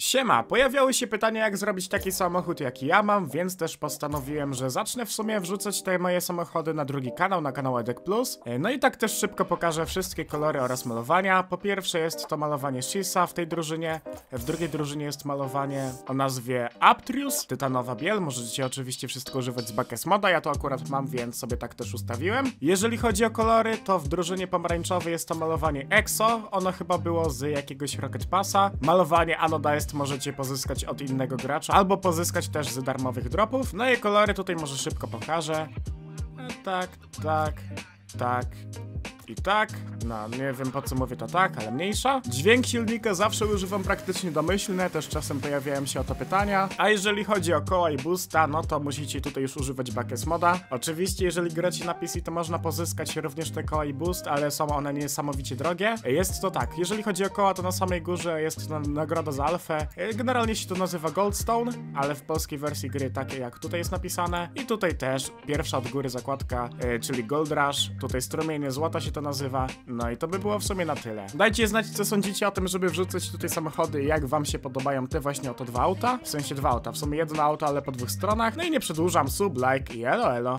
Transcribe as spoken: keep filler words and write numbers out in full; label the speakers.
Speaker 1: Siema, pojawiały się pytania, jak zrobić taki samochód jak ja mam, więc też postanowiłem, że zacznę w sumie wrzucać te moje samochody na drugi kanał, na kanał Edek Plus. No i tak też szybko pokażę wszystkie kolory oraz malowania. Po pierwsze jest to malowanie Shisa w tej drużynie, w drugiej drużynie jest malowanie o nazwie Aptrius, tytanowa biel, możecie oczywiście wszystko używać z Bakes Moda, ja to akurat mam, więc sobie tak też ustawiłem. Jeżeli chodzi o kolory, to w drużynie pomarańczowej jest to malowanie Exo, ono chyba było z jakiegoś Rocket Passa. Malowanie Anodized możecie pozyskać od innego gracza, albo pozyskać też z darmowych dropów. No i kolory tutaj może szybko pokażę. E, tak, tak, tak i tak. No, nie wiem po co mówię to tak, ale mniejsza. Dźwięk silnika zawsze używam praktycznie domyślne, też czasem pojawiają się o to pytania. A jeżeli chodzi o koła i boosta, no to musicie tutaj już używać Bakes Moda. Oczywiście, jeżeli gracie na P C, to można pozyskać również te koła i boost, ale są one niesamowicie drogie. Jest to tak, jeżeli chodzi o koła, to na samej górze jest to nagroda za alfę. Generalnie się to nazywa Goldstone, ale w polskiej wersji gry takie jak tutaj jest napisane. I tutaj też pierwsza od góry zakładka, yy, czyli Gold Rush. Tutaj strumienie złota się to nazywa. No i to by było w sumie na tyle. Dajcie znać, co sądzicie o tym, żeby wrzucać tutaj samochody, jak wam się podobają te właśnie oto dwa auta. W sensie dwa auta, w sumie jedno auto, ale po dwóch stronach. No i nie przedłużam, sub, like i elo elo.